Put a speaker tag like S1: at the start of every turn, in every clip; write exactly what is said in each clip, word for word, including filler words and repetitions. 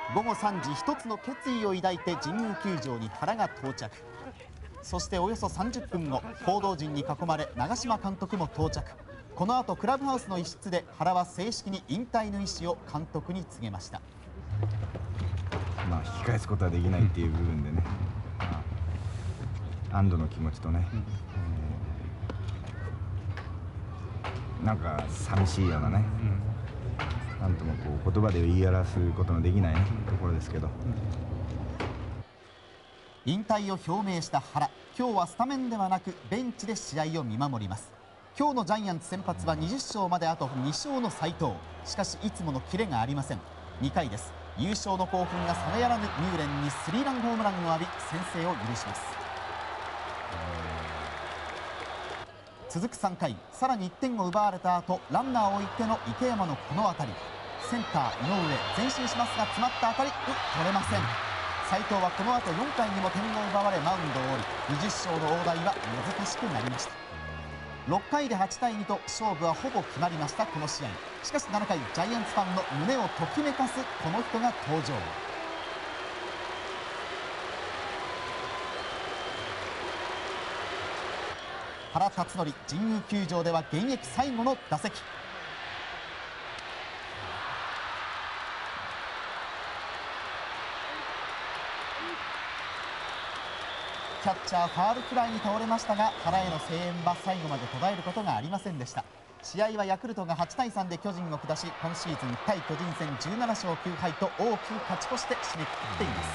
S1: ごごさんじ、一つの決意を抱いて神宮球場に原が到着。そしておよそさんじゅっぷんご、報道陣に囲まれ長嶋監督も到着。この後クラブハウスの一室で原は正式に引退の意思を監督に告げました。
S2: まあ引き返すことはできないっていう部分でね、まあ、安堵の気持ちとね、えー、なんか寂しいようなね、うん、なんともこう言葉で言い表すことのできない、ね、ところですけど、
S1: 引退を表明した原、今日はスタメンではなくベンチで試合を見守ります。今日のジャイアンツ先発はにじゅっしょうまであとにしょうの斉藤。しかしいつものキレがありません。にかいです。優勝の興奮が冷めやらぬミューレンにスリーランホームランを浴び先制を許します。続くさんかい、さらにいってんを奪われた後、ランナーを置いての池山のこの当たり。センター井上前進しますが詰まった当たり、う取れません。斉藤はこの後よんかいにも点を奪われマウンドを降り、にじゅっしょうの大台は難しくなりました。ろっかいではちたいにと勝負はほぼ決まりました。この試合、しかしななかい、ジャイアンツファンの胸をときめかすこの人が登場。原辰徳、神宮球場では現役最後の打席。キャッチャーファールフライに倒れましたが、原への声援は最後まで途絶えることがありませんでした。試合はヤクルトがはちたいさんで巨人を下し、今シーズン対巨人戦じゅうななしょうきゅうはいと大きく勝ち越して締めくくっています。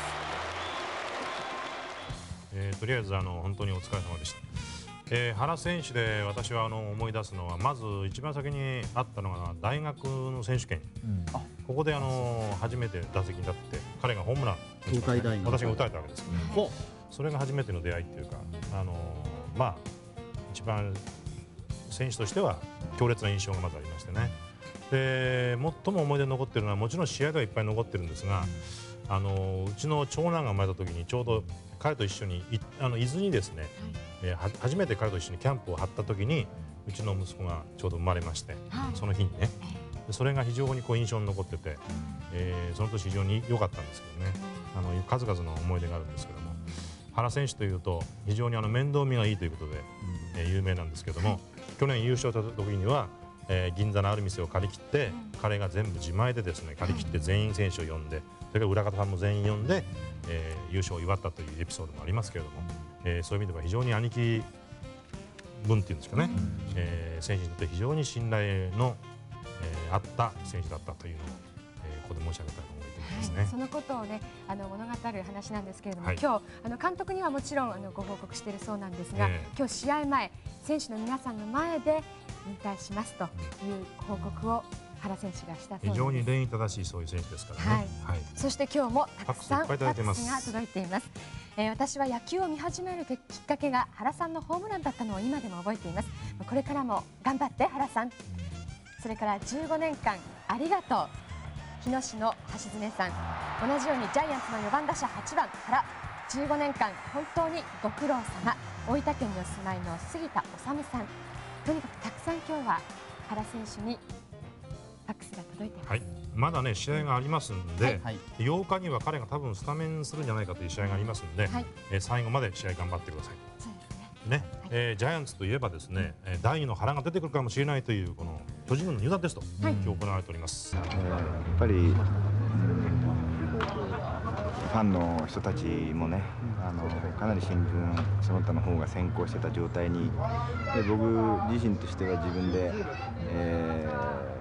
S3: えー、とりあえずあの本当にお疲れ様でした。えー、原選手で私はあの思い出すのは、まず一番先にあったのが大学の選手権、うん、ここであの初めて打席に立って彼がホームラン、
S1: 東海大学、
S3: 私が打たれたわけですけど、ね、それが初めての出会いっていうか、あのまあ一番選手としては強烈な印象がまずありましてね。で最も思い出に残っているのは、もちろん試合ではいっぱい残ってるんですが、あのうちの長男が生まれた時にちょうど彼と一緒にいあの伊豆にですね、はい、えー、は初めて彼と一緒にキャンプを張った時にうちの息子がちょうど生まれまして、はい、その日にね、でそれが非常にこう印象に残ってて、えー、その年非常に良かったんですけどね、あの数々の思い出があるんですけども、原選手というと非常にあの面倒見がいいということで、えー、有名なんですけども、去年優勝した時には、えー、銀座のある店を借り切って、彼が全部自前でですね借り切って全員選手を呼んで、それから裏方さんも全員呼んで、えー、優勝を祝ったというエピソードもありますけれども、えー、そういう意味では非常に兄貴分っていうんですかね、えー、選手にとって非常に信頼の、えー、あった選手だったというのを、えー、ここで申し上げたいと思いますね。
S4: はい、そのことをね、あの物語る話なんですけれども、
S3: はい、
S4: 今日あの監督にはもちろんあのご報告しているそうなんですが、えー、今日試合前、選手の皆さんの前で引退しますという報告を原選手がしたそうです。
S3: 非常に礼儀正しいそういう選手ですからね。
S4: はいはい、そして今日もたくさんファックスが届いています。えー、私は野球を見始めるきっかけが原さんのホームランだったのを今でも覚えています。これからも頑張って原さん。それからじゅうごねんかんありがとう。日野市の橋爪さん。同じようにジャイアンツのよばん打者はちばん原。じゅうごねんかん本当にご苦労様。大分県にお住まいの杉田治さん。とにかくたくさん今日は原選手にファックスが届いています。はい、
S3: まだね試合がありますんで、はい、ようかには彼が多分スタメンするんじゃないかという試合がありますんで、はい、えー、最後まで試合頑張ってください。そうですね。ね、はい、えー、ジャイアンツといえばですね、うん、だいにの原が出てくるかもしれないというこの巨人軍の入団テスト、はい、今日行われております。
S2: えー、やっぱり、うん、ファンの人たちもね、あのかなり新聞その他の方が先行してた状態に、で僕自身としては自分で、え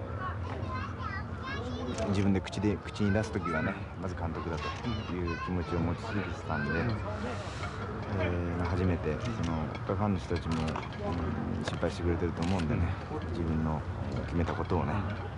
S2: ー、自分で口で口に出すときはね、まず監督だという気持ちを持ち続けてたんで、えー、初めてそのファンの人たちも、うん、心配してくれてると思うんでね、自分の決めたことをね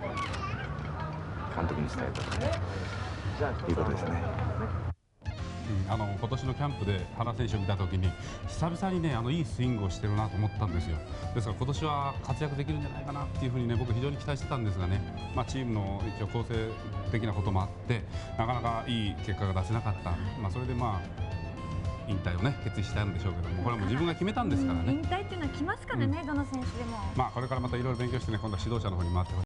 S2: 監督に伝えたということですね。
S5: あの今年のキャンプで原選手を見たときに久々にね、あのいいスイングをしてるなと思ったんですよ。ですから今年は活躍できるんじゃないかなっていうふうにね、僕非常に期待してたんですがね、まあ、チームの一応構成的なこともあってなかなかいい結果が出せなかった、まあ、それでまあ引退をね決意したんでしょうけども、これはもう自分が決めたんですからね。
S6: 引退っていうのは来ますからね、うん、どの選手でも。
S5: まあこれからまたいろいろ勉強してね、今度は指導者の方に回ってほしい。